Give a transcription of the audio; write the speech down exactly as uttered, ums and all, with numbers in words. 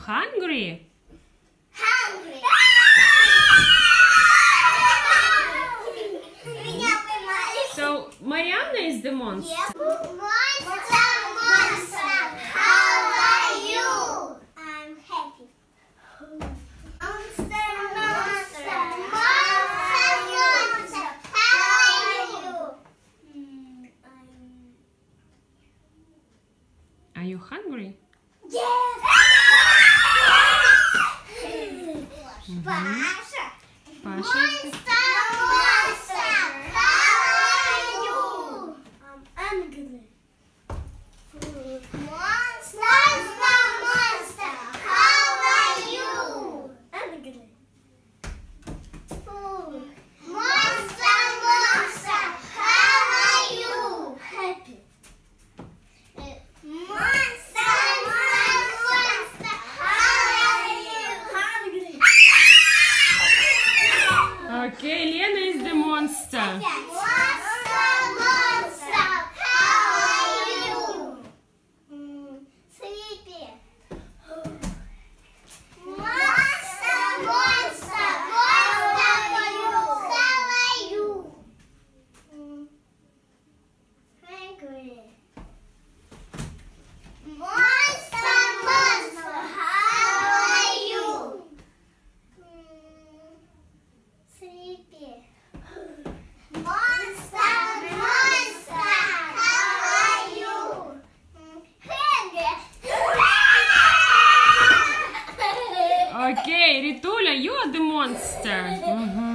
hungry? Hungry. So Mariana is the monster. Monster, monster, how are you? I'm happy. Monster, monster, monster, monster, how are you? Mm, I'm... Are you hungry? Yes! Mhm. Pasha. Pasha. Monster, monster, how are you? I'm angry. Monster, monster, how are you? Angry. Monster, monster, how are you? Happy. Monster, monster, how are you? Hungry. Okay, Lena is the monster. Monster, monster, how are you? Mm, sleepy. Monster, monster, monster, how are you? Mm, hungry. Monster, monster, how are you? Mm, sleepy. Monster, monster, how are you? Mm, hungry. Okay, Rituля, you are the monster. Mhm.